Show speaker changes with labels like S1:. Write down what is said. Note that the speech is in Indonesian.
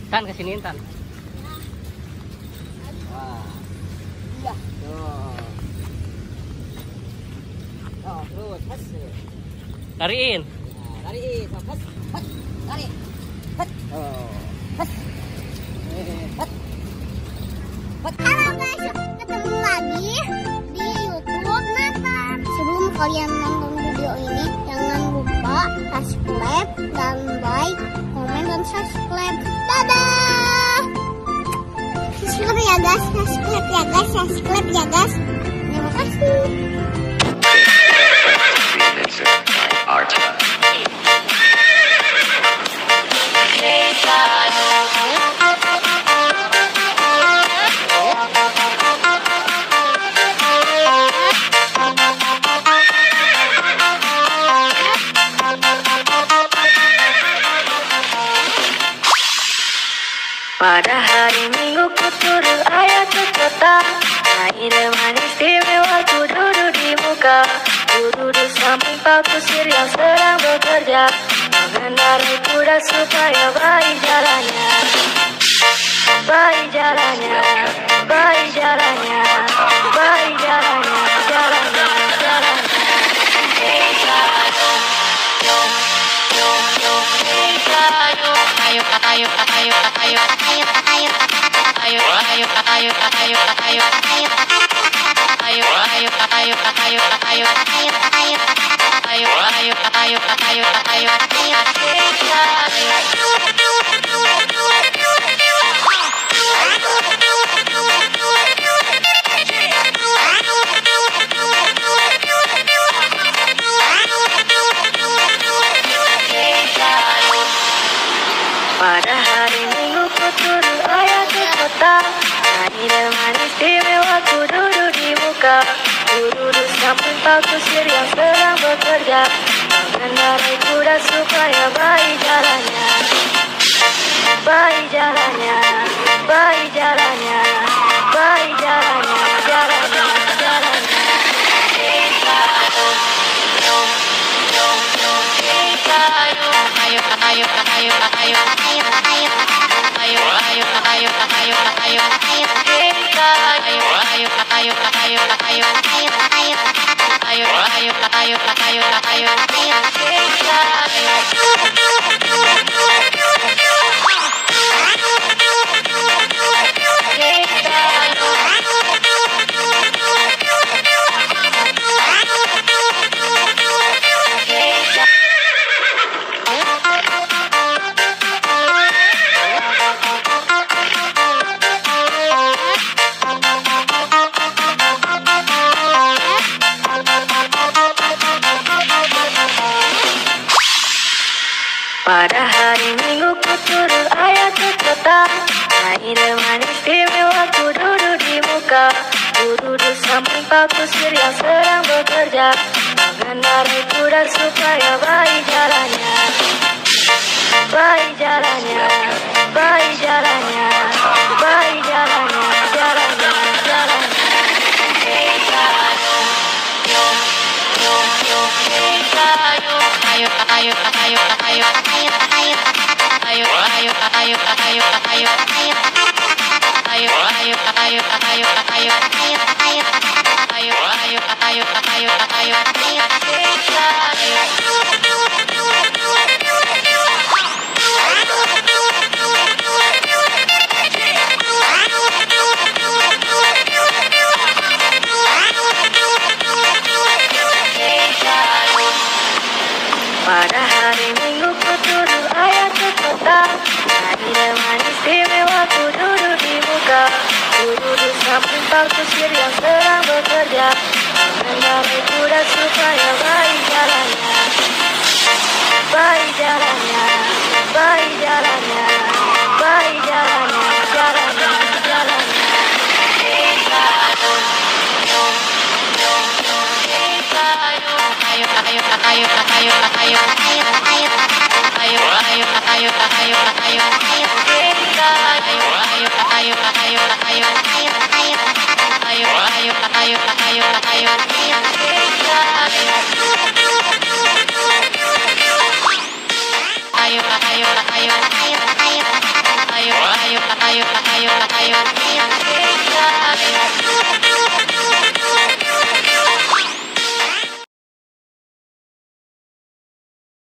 S1: Tan kesini Tan.
S2: Wah. Iya. Tuh. Oh, terus pas.
S1: Lariin.
S2: Nah, lariin. So, pas. Pas. Lari. Pas. Oh. Pas. Pas. Pas.
S3: Halo guys, ketemu lagi di YouTube Nathan. Sebelum kalian nonton video ini, jangan lupa subscribe dan like, komen dan subscribe. Dadah. Subscribe ya guys, subscribe ya guys, subscribe ya guys. Terima kasih.
S4: Pada hari Minggu ku turun ayah ke kota. Air manis istimewa ku duduk di muka. Ku duduk samping Pak Kusir yang sedang bekerja, mengendarai kuda supaya baik jalannya. Baik jalannya, baik jalannya, baik jalannya, jalannya, jalannya. Ayo, ayo, ayo, ayo, ayo, ayo, ayo, ayo, ayo, ayo, ayo, ayo, ayo, ayo, ayo, ayo, ayo, pada hari Minggu ku turun ayah ke kota. Air manis istimewa ku duduk di muka. Ku duduk samping Pak Kusir yang sedang bekerja, mengendarai kuda supaya baik jalannya. Baik jalannya, baik jalannya, baik jalannya, jalannya, jalannya. Ayo, ayo, ayo, ayo, ayo, ayo, ayo, ayo, ayo, ayo, ayo, pada hari Minggu ku turun ayah ke kota. Air manis istimewa ku duduk di muka. Ku duduk samping Pak Kusir yang sedang bekerja, mengendarai kuda supaya baik jalannya. Baik jalannya, baik jalannya, baik jalannya, jalannya, jalannya. Ayo, ayo, ayo, ayo, ayo, ayo, ayo, ayo, ayo, ayo, ayo, ayo, ayo, ayo, ayo, ayo, ayo, pada hari Minggu ku turun ayah ke kota. Air manis istimewa ku duduk di muka. Ku duduk samping Pak Kusir yang sedang bekerja, mengendarai kuda supaya baik jalannya. Baik jalannya, baik jalannya, baik jalannya, jalannya, jalannya. Ayo, ayo, ayo, ayo, ayo, ayo, ayo, ayo, ayo, ayo, ayo, ayo, ayo, ayo,